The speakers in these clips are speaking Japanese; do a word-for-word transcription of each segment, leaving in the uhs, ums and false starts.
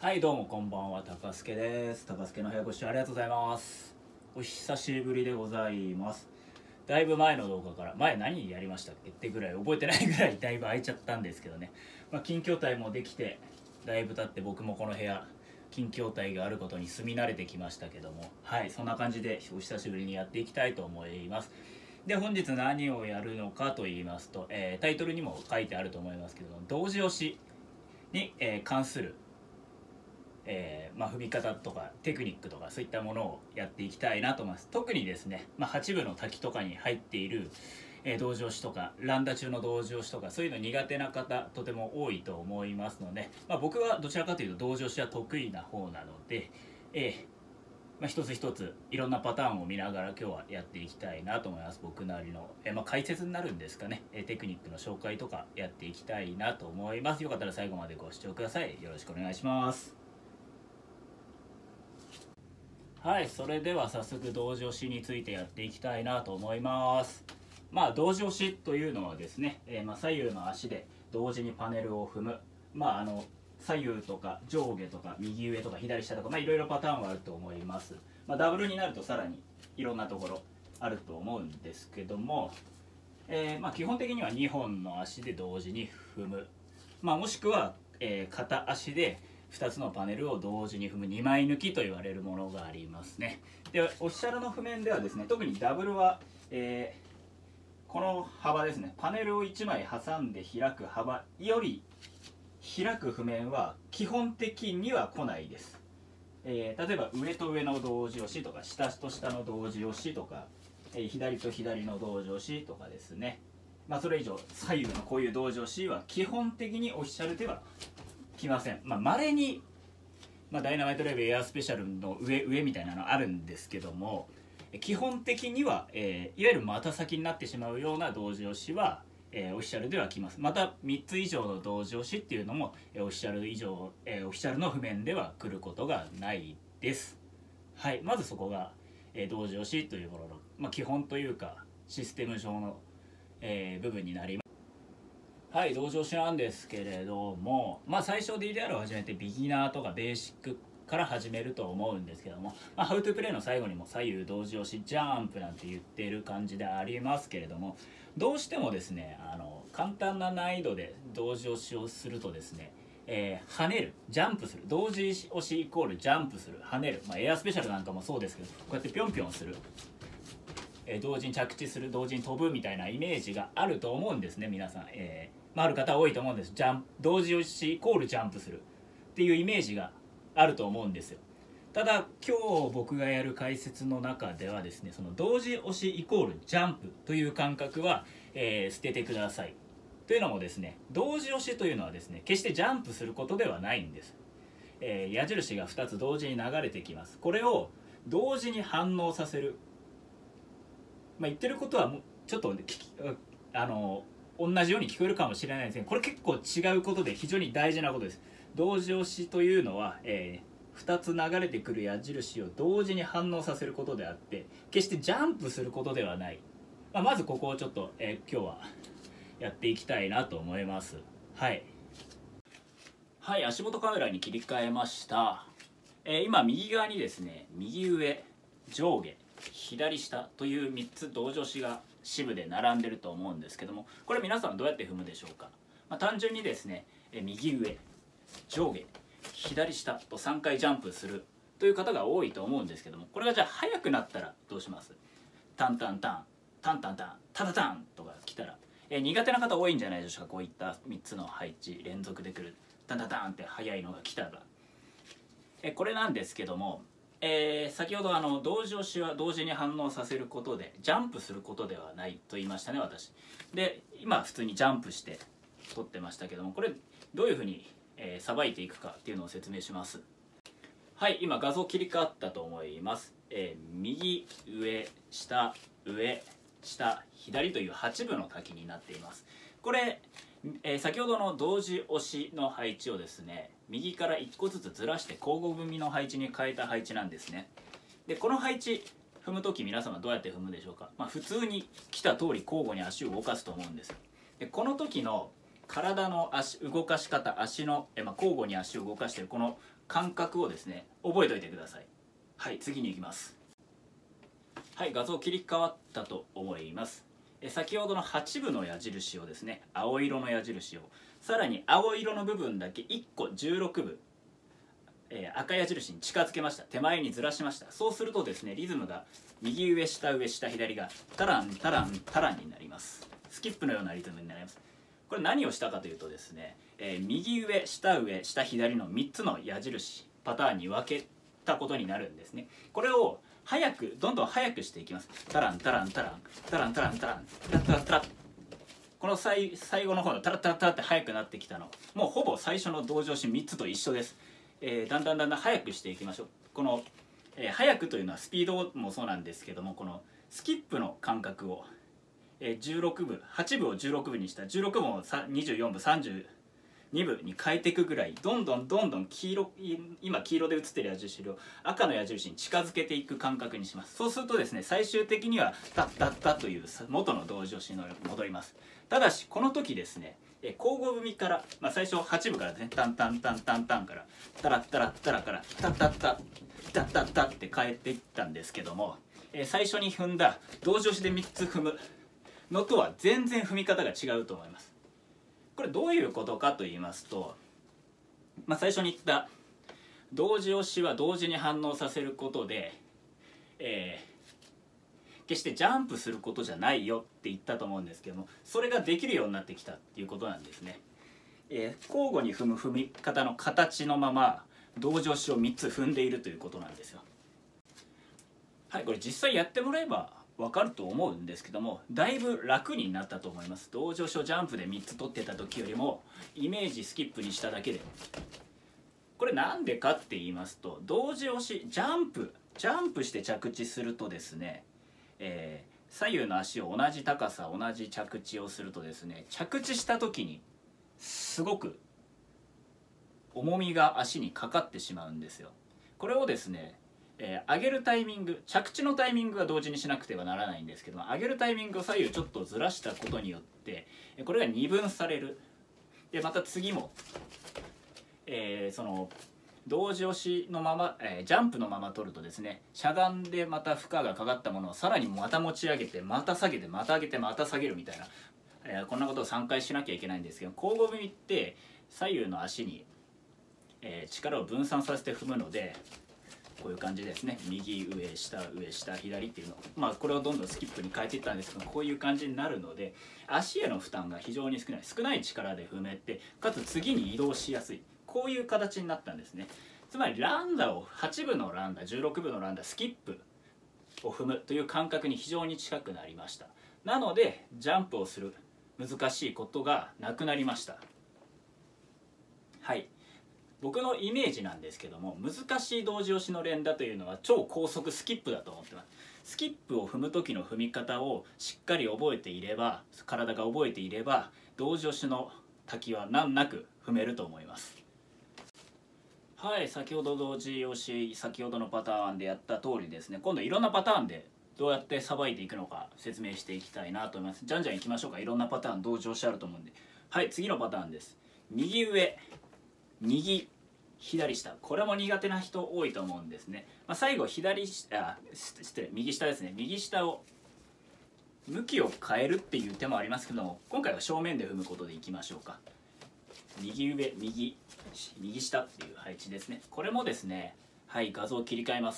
はいどうもこんばんは、高助です。高助の部屋ご視聴ありがとうございます。お久しぶりでございます。だいぶ前の動画から前何やりましたっけってぐらい覚えてないぐらいだいぶ空いちゃったんですけどね、まあ、近況体もできてだいぶ経って僕もこの部屋近況体があることに住み慣れてきましたけども、はいそんな感じでお久しぶりにやっていきたいと思います。で本日何をやるのかと言いますと、えー、タイトルにも書いてあると思いますけども、同時押しに、えー、関するえーまあ、踏み方とかテクニックとかそういったものをやっていきたいなと思います。特にですね、まあ、はち部の滝とかに入っている、えー、同時押しとか乱打中の同時押しとかそういうの苦手な方とても多いと思いますので、まあ、僕はどちらかというと同時押しは得意な方なので、えーまあ、一つ一ついろんなパターンを見ながら今日はやっていきたいなと思います。僕なりの、えーまあ、解説になるんですかね、えー、テクニックの紹介とかやっていきたいなと思います。よかったら最後までご視聴ください。よろしくお願いします。はい、それでは早速同時押しについてやっていきたいなと思います。まあ同時押しというのはですね、えー、まあ左右の足で同時にパネルを踏む、まああの左右とか上下とか右上とか左下とか、まあいろいろパターンはあると思います。まあ、ダブルになるとさらにいろんなところあると思うんですけども、えー、まあ基本的にはにほんの足で同時に踏む、まあ、もしくは、えー、片足でふたつのパネルを同時に踏むにまい抜きと言われるものがありますね。でオフィシャルの譜面ではですね、特にダブルは、えー、この幅ですね、パネルをいちまい挟んで開く幅より開く譜面は基本的には来ないです。えー、例えば上と上の同時押しとか下と下の同時押しとか、えー、左と左の同時押しとかですね、まあ、それ以上左右のこういう同時押しは基本的にオフィシャルでは来ません。まあ、稀に、まあ、ダイナマイトレベルエアスペシャルの上上みたいなのあるんですけども、基本的には、えー、いわゆる股先になってしまうような同時押しは、えー、オフィシャルでは来ます。またみっつ以上の同時押しっていうのも、えー、オフィシャル以上、えー、オフィシャルの譜面では来ることがないです。はい、まずそこが、えー、同時押しというものの、まあ、基本というかシステム上の、えー、部分になります。はい、同時押しなんですけれども、まあ、最初 ディーディーアール を始めてビギナーとかベーシックから始めると思うんですけども、まあ、How to Play の最後にも左右同時押しジャンプなんて言っている感じでありますけれども、どうしてもですね、あの簡単な難易度で同時押しをするとですね、えー、跳ねる、ジャンプする、同時押しイコールジャンプする、跳ねる、まあ、エアスペシャルなんかもそうですけど、こうやってぴょんぴょんする、えー、同時に着地する、同時に飛ぶみたいなイメージがあると思うんですね、皆さん。えーまあ、ある方多いと思うんです。ジャンプ同時押しイコールジャンプするっていうイメージがあると思うんですよ。ただ今日僕がやる解説の中ではですね、その同時押しイコールジャンプという感覚は、えー、捨ててください。というのもですね、同時押しというのはですね、決してジャンプすることではないんです。えー、矢印がふたつ同時に流れてきます。これを同時に反応させる、まあ、言ってることはもうちょっとあの同じように聞こえるかもしれないですけど、これ結構違うことで非常に大事なことです。同時押しというのは、えー、ふたつ流れてくる矢印を同時に反応させることであって、決してジャンプすることではない。まあ、まずここをちょっと、えー、今日はやっていきたいなと思います。はいはい、足元カメラに切り替えました。えー、今右側にですね、右上、上下、左下というみっつ同時押しが支部で並んでると思うんですけども、これ皆さんどうやって踏むでしょうか。まあ、単純にですね、え右上、上下、左下とさんかいジャンプするという方が多いと思うんですけども、これがじゃあ速くなったらどうします？タンタンタン、タンタンタン、タタタンとか来たら、え苦手な方多いんじゃないでしょうか。こういったみっつの配置連続でくるタンタンタンって速いのが来たら、えこれなんですけども、えー、先ほどあの同時押しは同時に反応させることでジャンプすることではないと言いましたね、私。で今普通にジャンプして取ってましたけども、これどういうふうにさば、えー、いていくかっていうのを説明します。はい、今画像切り替わったと思います。えー、右上下上下左というはち部の滝になっています。これ、えー、先ほどの同時押しの配置をですね、右からいっこずつずらして交互踏みの配置に変えた配置なんですね。でこの配置踏む時皆様どうやって踏むでしょうか。まあ、普通に来た通り交互に足を動かすと思うんです。でこの時の体の足動かし方、足の、え、まあ、交互に足を動かしているこの感覚をですね覚えておいてください。はい、次に行きます。はい、画像切り替わったと思います。え先ほどのはちぶの矢印をですね、青色の矢印をさらに青色の部分だけいっこじゅうろくぶ、えー、赤矢印に近づけました。手前にずらしました。そうするとですね、リズムが右上下上下左がタランタランタランになります。スキップのようなリズムになります。これ何をしたかというとですね、えー、右上下上下左のみっつの矢印パターンに分けたことになるんですね。これを早くどんどん早くしていきます。タランタランタランタランタランタランタラタラタラ、この 最, 最後の方のタラタラタラって速くなってきたの、もうほぼ最初の同調子みっつと一緒です。えー、だんだんだんだん速くしていきましょう。この、えー、速くというのはスピードもそうなんですけども、このスキップの感覚を、えー、じゅうろくぶはちぶをじゅうろくぶにしたじゅうろくぶをにじゅうよんぶさんじゅうにぶに変えていくぐらい、どんどんどんどん黄色、今黄色で映ってる矢印を赤の矢印に近づけていく感覚にします。そうするとですね、最終的にはタッタッタという元の同調子に戻ります。ただしこの時ですね、交互踏みから、まあ、最初はちぶからですね、タンタンタンタンタンからタラッタラッタラからタッタッタタッタッタって変えていったんですけども、最初に踏んだ同調子でみっつ踏むのとは全然踏み方が違うと思います。これどういうことかと言いますと、まあ、最初に言った同時押しは同時に反応させることで、えー、決してジャンプすることじゃないよって言ったと思うんですけども、それができるようになってきたっていうことなんですね。えー、交互に踏む踏み方の形のまま同時押しをみっつ踏んでいるということなんですよ。はい、これ実際やってもらえば分かると思うんですけども、だいぶ楽になったと思います。同時押しをジャンプでみっつ取ってた時よりもイメージスキップにしただけで。これなんでかって言いますと、同時押しジャンプジャンプして着地するとですね、えー、左右の足を同じ高さ同じ着地をするとですね、着地した時にすごく重みが足にかかってしまうんですよ。これをですね、えー、上げるタイミング、着地のタイミングは同時にしなくてはならないんですけども、上げるタイミングを左右ちょっとずらしたことによってこれが二分される。でまた次も、えー、その同時押しのまま、えー、ジャンプのまま取るとですね、しゃがんでまた負荷がかかったものをさらにまた持ち上げてまた下げてまた上げてまた下げるみたいな、えー、こんなことをさんかいしなきゃいけないんですけど、交互踏みって左右の足に、えー、力を分散させて踏むので、こういう感じですね、右上下上下左っていうのを、まあこれをどんどんスキップに変えていったんですけど、こういう感じになるので足への負担が非常に少ない少ない力で踏めて、かつ次に移動しやすい、こういう形になったんですね。つまりランダをはちぶのランダじゅうろくぶのランダスキップを踏むという感覚に非常に近くなりました。なのでジャンプをする難しいことがなくなりました。はい、僕のイメージなんですけども、難しい同時押しの連打というのは超高速スキップだと思ってます。スキップを踏む時の踏み方をしっかり覚えていれば、体が覚えていれば同時押しの滝は難なく踏めると思います。はい、先ほど同時押し、先ほどのパターンでやった通りですね、今度いろんなパターンでどうやってさばいていくのか説明していきたいなと思います。じゃんじゃんいきましょうか。いろんなパターン同時押しあると思うんで。はい、次のパターンです。右上右左下、これも苦手な人多いと思うんですね。まあ、最後左あ失礼右下ですね、右下を向きを変えるっていう手もありますけども、今回は正面で踏むことでいきましょうか。右上右右下っていう配置ですね。これもですね、はい、画像を切り替えます。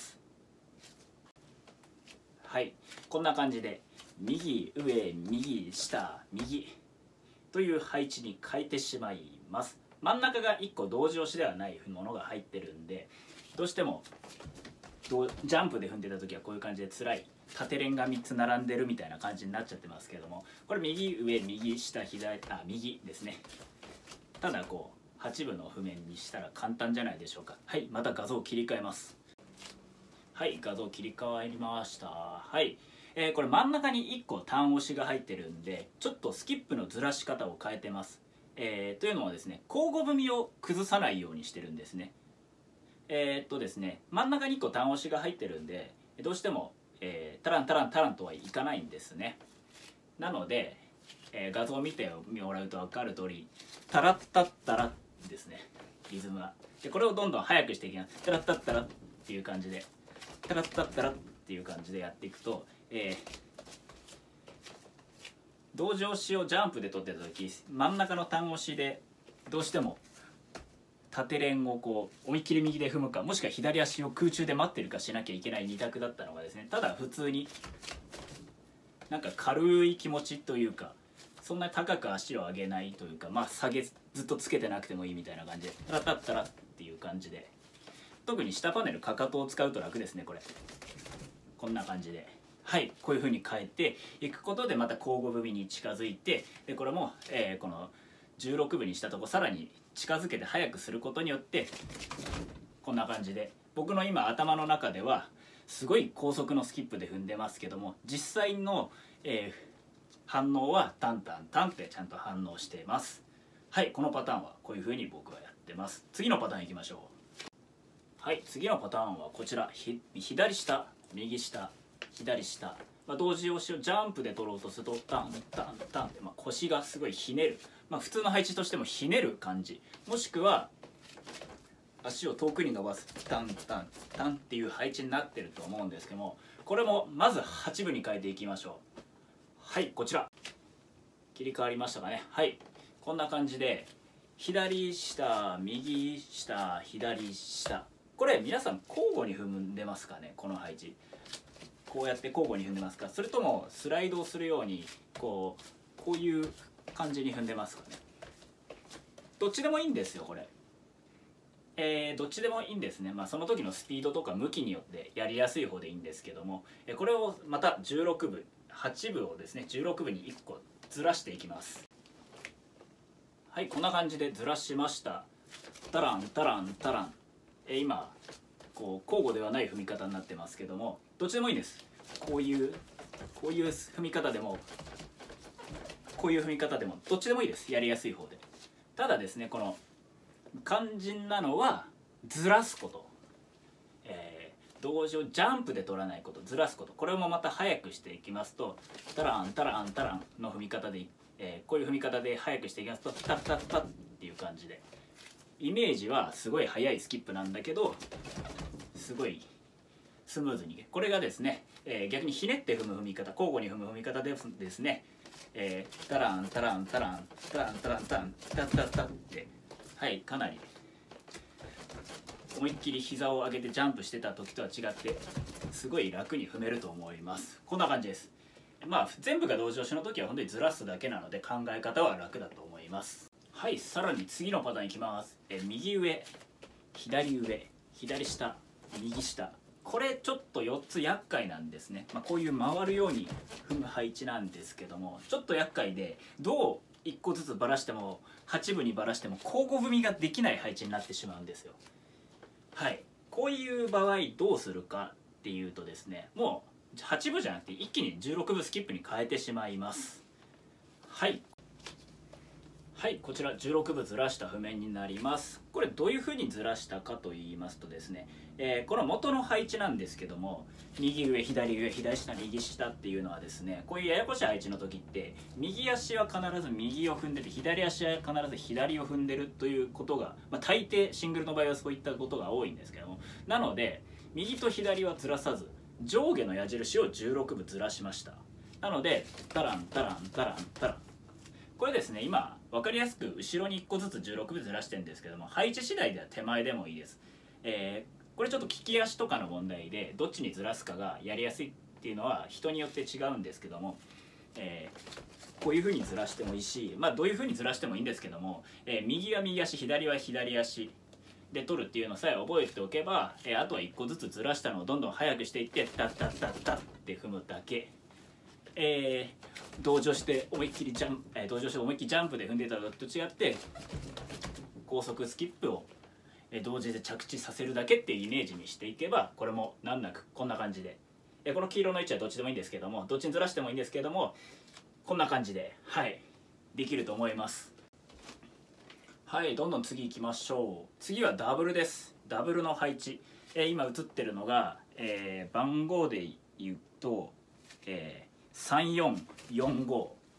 はい、こんな感じで右上右下右という配置に変えてしまいます。真ん中がいっこ同時押しではないものが入ってるんで、どうしてもジャンプで踏んでた時はこういう感じで辛い縦連がみっつ並んでるみたいな感じになっちゃってますけども、これ右上右下左あ右ですね。ただこうはちぶの譜面にしたら簡単じゃないでしょうか。はい、また画像を切り替えます。はい、画像切り替わりました。はい、えー、これ真ん中にいっこ単押しが入ってるんで、ちょっとスキップのずらし方を変えてます。えー、というのはですね、交互踏みを崩さないようにしてるんですね。えー、っとですね、真ん中にいっこ単押しが入ってるんで、どうしても、えー、タランタランタランとはいかないんですね。なので、 えー、画像を見てもらうと分かる通りタラッタッタラですね、リズムは。でこれをどんどん速くしていきます。タラッタッタラっていう感じでタラッタッタラっていう感じでやっていくと、えー、同時押しをジャンプで取ってた時真ん中の単押しでどうしても縦連をこう思いっきり右で踏むか、もしくは左足を空中で待ってるかしなきゃいけないに択だったのがですね、ただ普通になんか軽い気持ちというか、そんなに高く足を上げないというか、まあ下げずっとつけてなくてもいいみたいな感じでタラタッタラっていう感じで、特に下パネルかかとを使うと楽ですね。これこんな感じで、はい、こういう風に変えていくことでまた交互踏みに近づいて、でこれも、えー、このじゅうろくぶにしたとこさらに近づけて速くすることによってこんな感じで、僕の今頭の中ではすごい高速のスキップで踏んでますけども、実際の、えー、反応はタンタンタンってちゃんと反応しています。はい、このパターンはこういう風に僕はやってます。次のパターンいきましょう。はい、次のパターンはこちら、ひ左下右下左下、まあ、同時押しをジャンプで取ろうとするとタンタンタンって、まあ、腰がすごいひねる、まあ、普通の配置としてもひねる感じ、もしくは足を遠くに伸ばすタンタンタンっていう配置になってると思うんですけども、これもまずはちぶに変えていきましょう。はい、こちら切り替わりましたかね。はい、こんな感じで左下右下左下、これ皆さん交互に踏んでますかね。この配置こうやって交互に踏んでますか、それともスライドをするようにこうこういう感じに踏んでますかね。どっちでもいいんですよこれ、えー、どっちでもいいんですね。まあその時のスピードとか向きによってやりやすい方でいいんですけども、えこれをまたじゅうろくぶはちぶをですねじゅうろくぶにいっこずらしていきます。はい、こんな感じでずらしました。タランタランタラン、えー、今こう交互ではない踏み方になってますけども、どっちでもいいです。こういうこういう踏み方でもこういう踏み方でもどっちでもいいです。やりやすい方で。ただですね、この肝心なのはずらすこと、えー、同時をジャンプで取らないこと、ずらすこと、これもまた速くしていきますとタランタランタランの踏み方で、えー、こういう踏み方で速くしていきますとタッタッタッっていう感じで、イメージはすごい速いスキップなんだけどすごいスムーズに、これがですね、えー、逆にひねって踏む踏み方、交互に踏む踏み方でですね、えー、タランタランタランタランタランタランタッタッタッって、はい、かなり思いっきり膝を上げてジャンプしてた時とは違ってすごい楽に踏めると思います。こんな感じです。まあ全部が同時押しの時は本当にずらすだけなので考え方は楽だと思います。はい、さらに次のパターンいきます。え右上左上左下右下、これちょっとよっつ厄介なんですね。まあ、こういう回るように踏む配置なんですけども、ちょっと厄介で、どういっこずつばらしてもはちぶにばらしても交互踏みができない配置になってしまうんですよ。はい、こういう場合どうするかっていうとですね、もうはちぶじゃなくて一気にじゅうろくぶスキップに変えてしまいます。はいはい、こちらじゅうろくぶずらした譜面になります。これどういうふうにずらしたかと言いますとですね、えー、この元の配置なんですけども、右上左上左下右下っていうのはですね、こういうややこしい配置の時って右足は必ず右を踏んでて左足は必ず左を踏んでるということが、まあ、大抵シングルの場合はそういったことが多いんですけども、なので右と左はずらさず上下の矢印をじゅうろくぶずらしました。なのでタランタランタランタラン、これですね、今分かりやすく後ろにいっこずつじゅうろくぶずらしてるんですけども、配置次第では手前でもいいです。えー、これちょっと利き足とかの問題でどっちにずらすかがやりやすいっていうのは人によって違うんですけども、えー、こういう風にずらしてもいいし、まあどういう風にずらしてもいいんですけども、えー、右は右足左は左足で取るっていうのさえ覚えておけば、えー、あとはいっこずつずらしたのをどんどん速くしていってタッタッタッタッって踏むだけ。えー、同乗して思いっきりジャンプ、えー、同乗して思いっきりジャンプで踏んでたのと違って高速スキップを同時で着地させるだけっていうイメージにしていけば、これも難なくこんな感じで、えー、この黄色の位置はどっちでもいいんですけども、どっちにずらしてもいいんですけども、こんな感じではいできると思います。はい、どんどん次行きましょう。次はダブルです。ダブルの配置、えー、今映ってるのが、えー、番号で言うと、えーさんよんよんご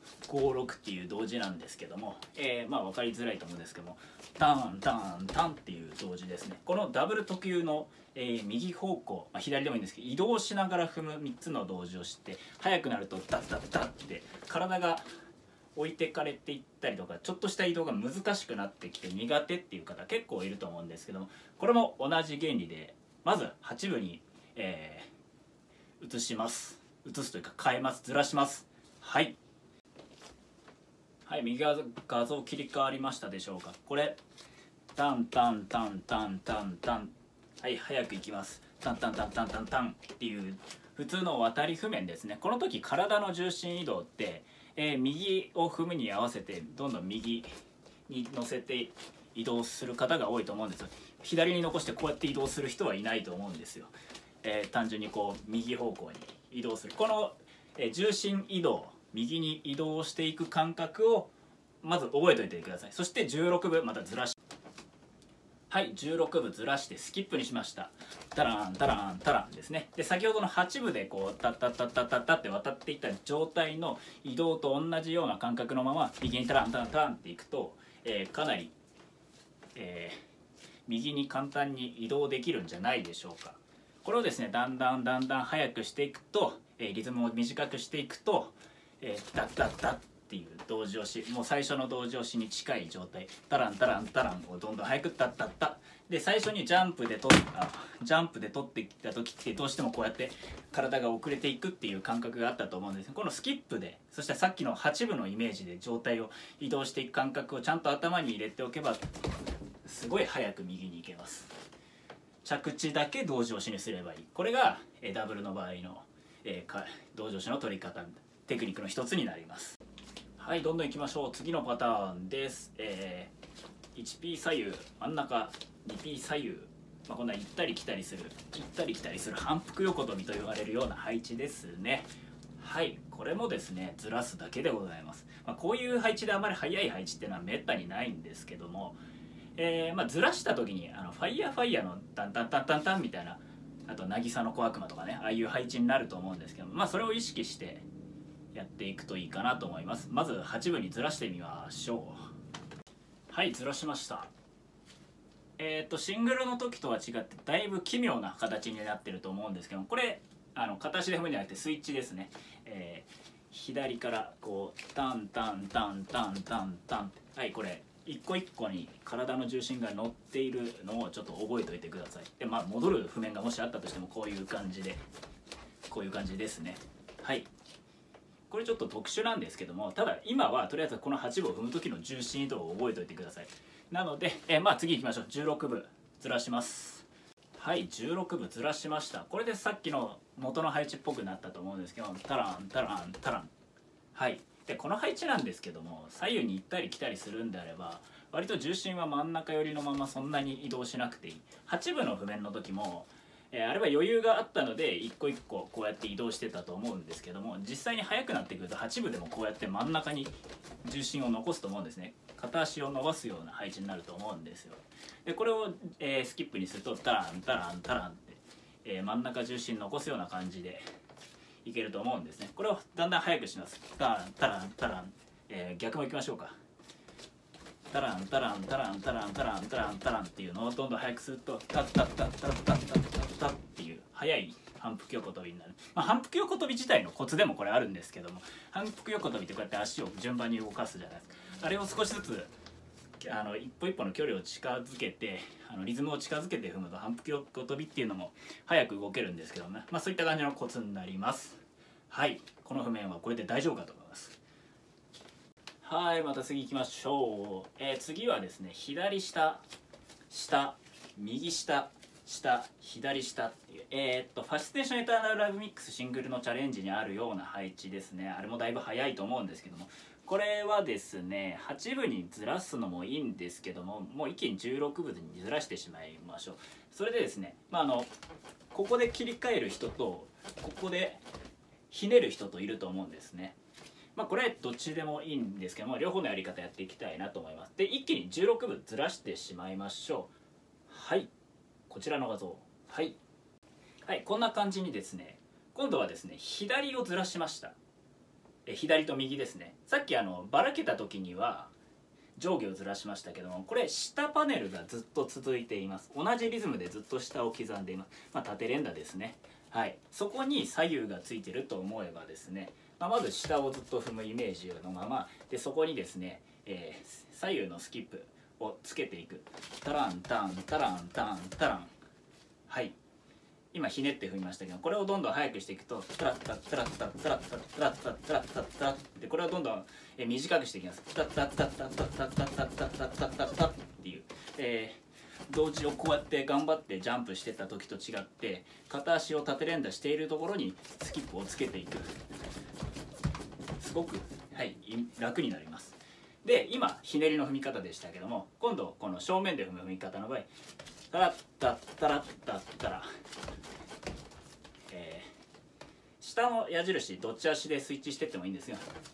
ごろくっていう同時なんですけども、えー、まあ分かりづらいと思うんですけども、タンタンタンっていう同時ですね。このダブル特有の、えー、右方向、まあ、左でもいいんですけど移動しながら踏むみっつの同時をして速くなるとダッダッダッって体が置いてかれていったりとかちょっとした移動が難しくなってきて苦手っていう方結構いると思うんですけども、これも同じ原理でまずはち部に、えー、移します移すというか変えますずらします。はいはい、右側画像切り替わりましたでしょうか。これタンタンタンタンタンタン、はい早くいきます。タンタンタンタンタンタンっていう普通の渡り譜面ですね。この時体の重心移動って、えー、右を踏むに合わせてどんどん右に乗せて移動する方が多いと思うんですよ。左に残してこうやって移動する人はいないと思うんですよ。えー、単純にこう右方向に移動するこの、えー、重心移動右に移動していく感覚をまず覚えておいてください。そしてじゅうろく部またずらしはいじゅうろく部ずらしてスキップにしました。タランタランタランですね。で先ほどのはち部でこうタッタッタッタッタッタって渡っていった状態の移動と同じような感覚のまま右にタランタランタランっていくと、えー、かなり、えー、右に簡単に移動できるんじゃないでしょうか。これをですねだんだんだんだん速くしていくと、えー、リズムを短くしていくと、えー、ダッダッダッっていう同時押し、もう最初の同時押しに近い状態、タランタランタランをどんどん速くタッタッタで最初にジャンプで取あジャンプで取ってきた時ってどうしてもこうやって体が遅れていくっていう感覚があったと思うんです。このスキップでそしてさっきのはち部のイメージで状態を移動していく感覚をちゃんと頭に入れておけばすごい速く右に行けます。着地だけ同時押しにすればいい。これがダブルの場合の、えー、同時押しの取り方テクニックの一つになります。はい、どんどんいきましょう。次のパターンです。えー、いちピー 左右、真ん中 にピー 左右、まあ、こんな行ったり来たりする、行ったり来たりする反復横跳びと言われるような配置ですね。はい、これもですね、ずらすだけでございます。まあ、こういう配置であまり速い配置っていうのはめったにないんですけども、えーまあ、ずらした時にあのファイヤーファイヤーのタンタンタンタンタンみたいな、あと渚の小悪魔とかね、ああいう配置になると思うんですけども、まあ、それを意識してやっていくといいかなと思います。まずはち部にずらしてみましょう。はいずらしました。えっとシングルの時とは違ってだいぶ奇妙な形になってると思うんですけども、これあの片足で踏むんじゃなくてスイッチですね。えー、左からこうタンタンタンタンタンタン、はいこれ一個一個に体の重心が乗っているのをちょっと覚えておいてください。でまあ戻る譜面がもしあったとしてもこういう感じでこういう感じですね。はいこれちょっと特殊なんですけども、ただ今はとりあえずこのはち部を踏む時の重心移動を覚えておいてください。なので、えー、まあ次行きましょう。じゅうろく部ずらします。はいじゅうろく部ずらしました。これでさっきの元の配置っぽくなったと思うんですけど、タランタランタラン、はいでこの配置なんですけども、左右に行ったり来たりするんであれば割と重心は真ん中寄りのままそんなに移動しなくていい。はち部の譜面の時もえー、あれは余裕があったので一個一個こうやって移動してたと思うんですけども、実際に速くなってくるとはち部でもこうやって真ん中に重心を残すと思うんですね。片足を伸ばすような配置になると思うんですよ。でこれを、えー、スキップにするとタランタランタランって、えー、真ん中重心残すような感じでいけると思うんですね。これをだんだん速くします。タランタランタラン、えー、逆もいきましょうか。タランタランタランタランタランタランタランっていうのをどんどん速くするとタッタッタッタッタッタッタッタッっていう速い反復横跳びになる。まあ、反復横跳び自体のコツでもこれあるんですけども、反復横跳びってこうやって足を順番に動かすじゃないですか。あれを少しずつあの一歩一歩の距離を近づけてあのリズムを近づけて踏むと反復横跳びっていうのも速く動けるんですけどね、まあ、そういった感じのコツになります。はいこの譜面はこれで大丈夫かと思います。はいまた次行きましょう。えー、次はですね左下下右下下左下っていうえー、っとファシテーションエターナルラブミックスシングルのチャレンジにあるような配置ですね。あれもだいぶ早いと思うんですけども、これはですねはち部にずらすのもいいんですけども、もう一気にじゅうろく部にずらしてしまいましょう。それでですね、まあ、あのここで切り替える人とここでひねる人といると思うんですね。まあ、これどっちでもいいんですけども、両方のやり方やっていきたいなと思います。で一気にじゅうろく部ずらしてしまいましょう。はいこちらの画像、はい、はい、こんな感じにですね今度はですね左をずらしました。 え左と右ですね。さっきあのばらけた時には上下をずらしましたけども、これ下パネルがずっと続いています。同じリズムでずっと下を刻んでいます。まあ、縦連打ですね。はい、そこに左右がついてると思えばですね、まあ、まず下をずっと踏むイメージのままで、そこにですね、えー、左右のスキップをつけていく。タランタンタランタンタラン。はい、今ひねって踏みましたけど、これをどんどん速くしていくとタラッタッタラッタッタラッタッタラッタッタラッタッタラッで、これをどんどん短くしていきます。タッタッタッタッタッタッタッタッタッタッタッタッタッっていう、えー同時をこうやって頑張ってジャンプしてた時と違って、片足を縦連打しているところにスキップをつけていく。すごく、はい、楽になります。で今ひねりの踏み方でしたけども、今度この正面で踏む踏み方の場合、タラッタッタラッタッタラ、えー、下の矢印どっち足でスイッチしてってもいいんですが、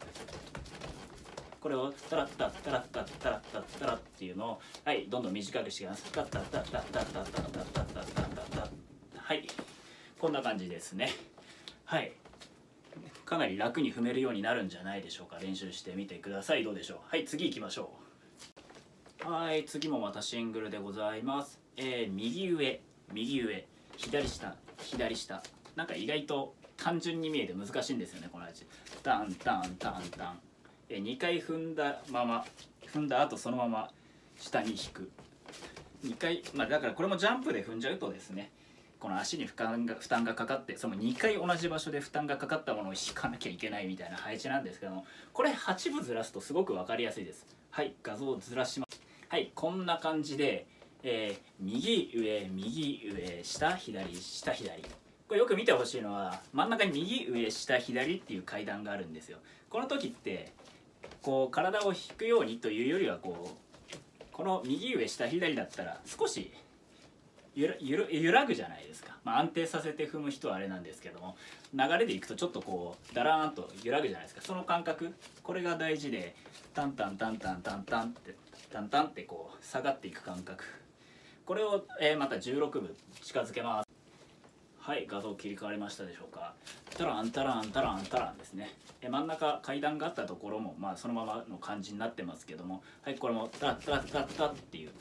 これをタラッタッタラッタッタラッタッタラっていうのを、はい、どんどん短くしていきます。タッタッタッタッタッタッタッタッタッタッタッタッタッ、はい、こんな感じですね。はい、かなり楽に踏めるようになるんじゃないでしょうか。練習してみてください。どうでしょう。はい、次行きましょう。はい、次もまたシングルでございます。えー、右上右上左下左下、なんか意外と単純に見えて難しいんですよね、この味。タンタンタンタン、えー、にかい踏んだまま踏んだ後そのまま下に引く。にかい、まあ、だからこれもジャンプで踏んじゃうとですね、この足に負担が負担がかかって、そのにかい同じ場所で負担がかかったものを引かなきゃいけないみたいな配置なんですけども、これはちぶずらすとすごく分かりやすいです。はい、画像をずらします。はい、こんな感じで、えー、右上右上下左下左、これよく見てほしいのは真ん中に右上下左っていう階段があるんですよ。この時ってこう体を引くようにというよりは、こうこの右上下左だったら少しゆらゆら揺らぐじゃないですか。まあ、安定させて踏む人はあれなんですけども、流れでいくとちょっとこうだらーんと揺らぐじゃないですか。その感覚、これが大事で、タンタンタンタンタンタンってタンタンってこう下がっていく感覚、これを、えー、またじゅうろくぶ近づけます。はい、画像切り替わりましたでしょうか。タランタランタランタランですね。え真ん中階段があったところも、まあ、そのままの感じになってますけども、はい、これもタラタラタラタっていう、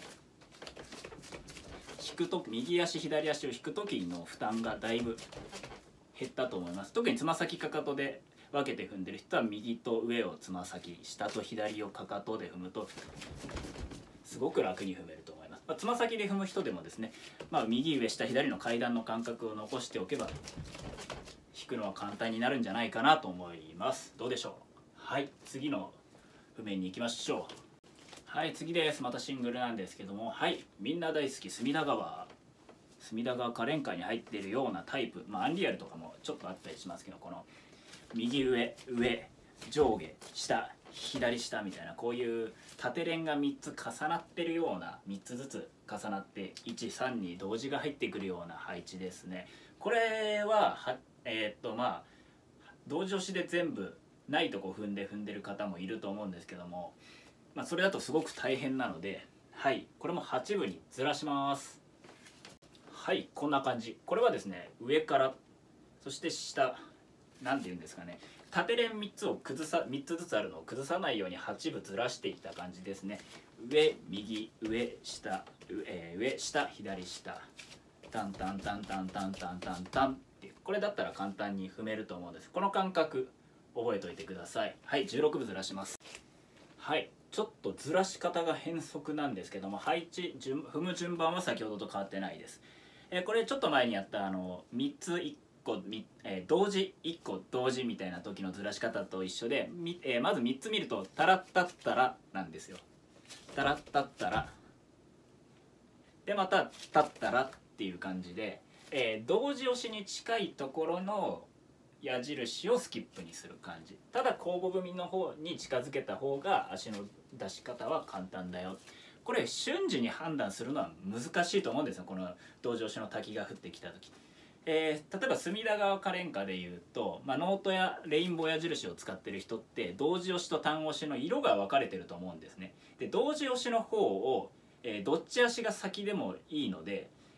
引くと右足左足を引く時の負担がだいぶ減ったと思います。特につま先かかとで分けて踏んでる人は右と上をつま先、下と左をかかとで踏むとすごく楽に踏めると思います。まあ、つま先で踏む人でもですね、まあ、右上下左の階段の感覚を残しておけば引くのは簡単になるんじゃないかなと思います。どうでしょう。はい、次の譜面に行きましょう。はい、次です。またシングルなんですけども、はい、みんな大好き隅田川隅田川花恋歌に入っているようなタイプ、まあ、アンリアルとかもちょっとあったりしますけど、この右上上上下下左下みたいな、こういう縦連がみっつ重なってるような、みっつずつ重なっていちさんに同時が入ってくるような配置ですね。これははえー、っとまあ同時押しで全部ないとこ踏んで踏んでる方もいると思うんですけども、まあ、それだとすごく大変なので、はい、これもはちぶにずらします。はい、こんな感じ。これはですね、上からそして下、なんていうんですかね、縦連みっつを崩さみっつずつあるのを崩さないようにはちぶずらしていった感じですね。上右上下上、えー、上下左下、タンタンタンタンタンタンタンタンっていう、これだったら簡単に踏めると思うんです。この感覚覚えておいてください。はい、じゅうろくぶずらします。はい、ちょっとずらし方が変則なんですけども、配置順踏む順番は先ほどと変わってないです。えー、これちょっと前にやったあのみっついっこ、えー、同時いっこ同時みたいな時のずらし方と一緒で、えー、まずみっつ見るとタラッタッタラなんですよ。タラッタッタラでまたタッタラっていう感じで、えー、同時押しに近いところの矢印をスキップにする感じ。ただ交互踏みの方に近づけた方が足の出し方は簡単だよ。これ瞬時に判断するのは難しいと思うんですよ、この同時押しの滝が降ってきた時。えー、例えば隅田川花恋歌でいうと、まあ、ノートやレインボー矢印を使ってる人って同時押しと単押しの色が分かれてると思うんですね。で同時押しの方を、えー、どっち足が先でもいいので、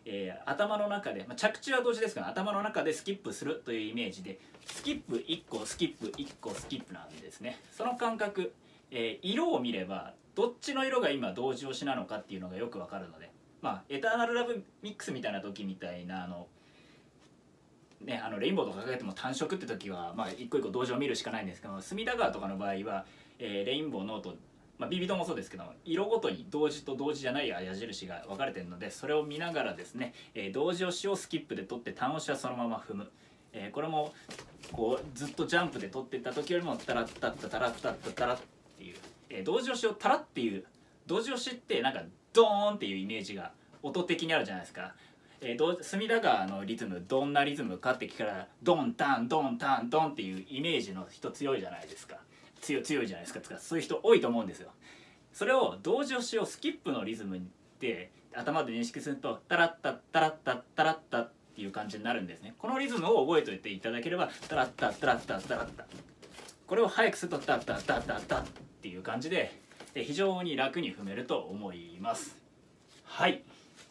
えー、頭の中で、まあ、着地は同時ですから頭の中でスキップするというイメージでスキップいっこスキップいっこスキップなんですね。その感覚、えー、色を見ればどっちの色が今同時押しなのかっていうのがよくわかるので、まあエターナルラブミックスみたいな時みたいなあのね、あのレインボーとかかけても単色って時は、まあ、一個一個同時を見るしかないんですけど、隅田川とかの場合は、えー、レインボーノート、まあ、ビビドもそうですけど色ごとに同時と同時じゃない矢印が分かれてるので、それを見ながらですね、えー、同時押しをスキップで取って単押しはそのまま踏む、えー、これもこうずっとジャンプで取っていった時よりもタラッタッタタラッタッタタラッっていう、えー、同時押しをタラッっていう同時押しってなんかドーンっていうイメージが音的にあるじゃないですか。えー、隅田川のリズムどんなリズムかって聞かれたらドンタンドンタンドンっていうイメージの人強いじゃないですか。強強いじゃないですか。つかそういう人多いと思うんですよ。それを同時押しをスキップのリズムで頭で認識するとタラッタッタラッタッタラッタっていう感じになるんですね。このリズムを覚えておいていただければタラッタッタラッタッタラッタ、これを早くするとタッタッタッタッタっていう感じで非常に楽に踏めると思います。はい。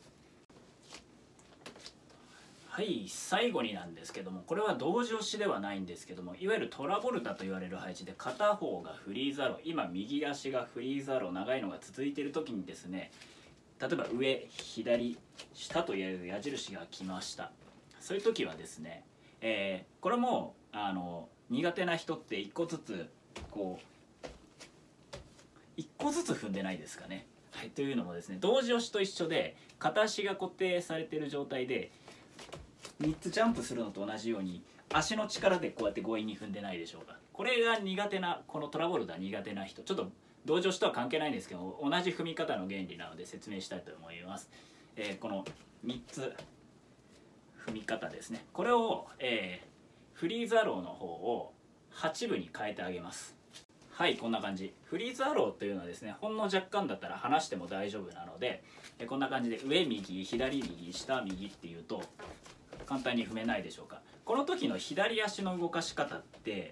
はい、最後になんですけども、これは同時押しではないんですけども、いわゆるトラボルタと言われる配置で片方がフリーザロ、今右足がフリーザロ長いのが続いている時にですね、例えば上左下という矢印が来ました。そういう時はですね、えー、これもあの苦手な人っていっこずつこういっこずつ踏んでないですかね。はい、というのもですね、同時押しと一緒で片足が固定されている状態でみっつジャンプするのと同じように足の力でこうやって強引に踏んでないでしょうか。これが苦手な、このトラボルタ苦手な人、ちょっと同時押しとは関係ないんですけど同じ踏み方の原理なので説明したいと思います。えー、このみっつ踏み方ですね、これを、えー、フリーズアローの方をはちぶに変えてあげます。はい、こんな感じ。フリーズアローというのはですね、ほんの若干だったら離しても大丈夫なので、えこんな感じで上右左右下右っていうと簡単に踏めないでしょうか。この時の左足の動かし方って、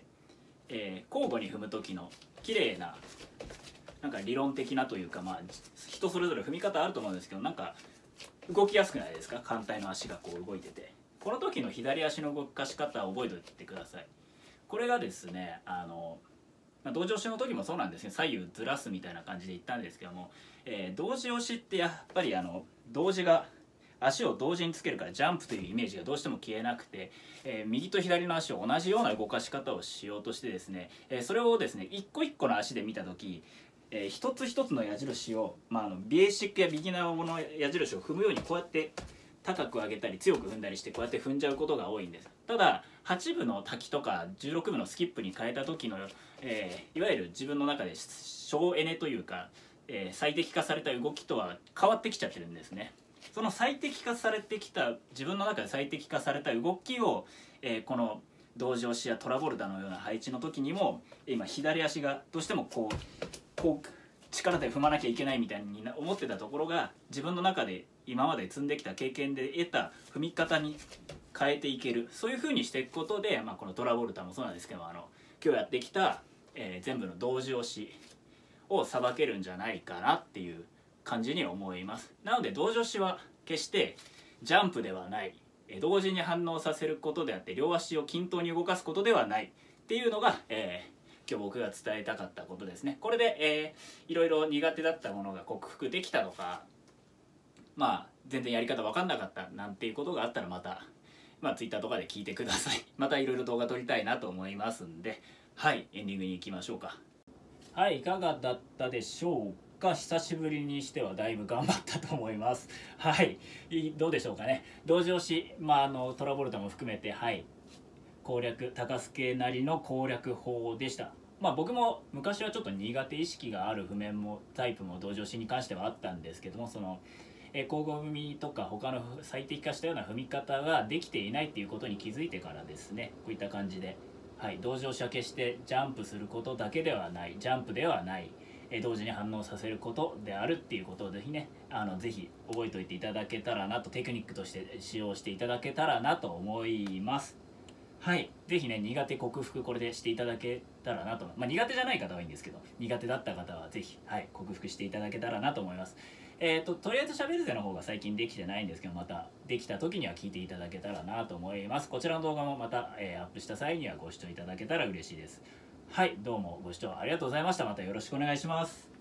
えー、交互に踏む時の綺麗ななんか理論的なというか、まあ人それぞれ踏み方あると思うんですけど、なんか動きやすくないですか。反対の足がこう動いてて、この時の左足の動かし方を覚えておいてください。これがですね、あのまあ、同時押しの時もそうなんですね、左右ずらすみたいな感じで言ったんですけども、えー、同時押しってやっぱりあの同時が足を同時につけるからジャンプというイメージがどうしても消えなくて、えー、右と左の足を同じような動かし方をしようとしてですね、えー、それをですね一個一個の足で見た時、えー、一つ一つの矢印を、まあ、あのベーシックやビギナーの矢印を踏むようにこうやって高く上げたり強く踏んだりしてこうやって踏んじゃうことが多いんです。ただはちぶの滝とかじゅうろくぶのスキップに変えた時の、えー、いわゆる自分の中で省エネというか、えー、最適化された動きとは変わってきちゃってるんですね。その最適化されてきた自分の中で最適化された動きを、えー、この同時押しやトラボルタのような配置の時にも今左足がどうしてもこうこう力で踏まなきゃいけないみたいに思ってたところが自分の中で今まで積んできた経験で得た踏み方に変えていける、そういう風にしていくことで、まあ、このトラボルタもそうなんですけど、あの今日やってきた、えー、全部の同時押しをさばけるんじゃないかなっていう感じに思います。なので同時押しは決してジャンプではない、同時に反応させることであって両足を均等に動かすことではないっていうのが、えー、今日僕が伝えたかったことですね。これで、えー、いろいろ苦手だったものが克服できたとか、まあ全然やり方分かんなかったなんていうことがあったらまた、まあ、Twitter とかで聞いてください。またいろいろ動画撮りたいなと思いますんで、はい、エンディングに行きましょうか。はい、いかがだったでしょうか。久しぶりにしてはだいぶ頑張ったと思います。はい、どうでしょうかね。同時押し、まあ、あのトラボルタも含めて、はい、攻略、高助なりの攻略法でした。まあ僕も昔はちょっと苦手意識がある譜面もタイプも同時押しに関してはあったんですけども、そのえ交互踏みとか他の最適化したような踏み方ができていないっていうことに気づいてからですね、こういった感じで、はい、同時押しは決してジャンプすることだけではない、ジャンプではない、え同時に反応させることであるっていうことをぜひね、あのぜひ覚えておいていただけたらなと、テクニックとして使用していただけたらなと思います。はい、ぜひね苦手克服これでしていただけたらなと、まあ、苦手じゃない方はいいんですけど苦手だった方はぜひ、はい、克服していただけたらなと思います。 えーと、とりあえずしゃべるぜの方が最近できてないんですけど、またできた時には聞いていただけたらなと思います。こちらの動画もまた、えーアップした際にはご視聴いただけたら嬉しいです。はい、どうもご視聴ありがとうございました。またよろしくお願いします。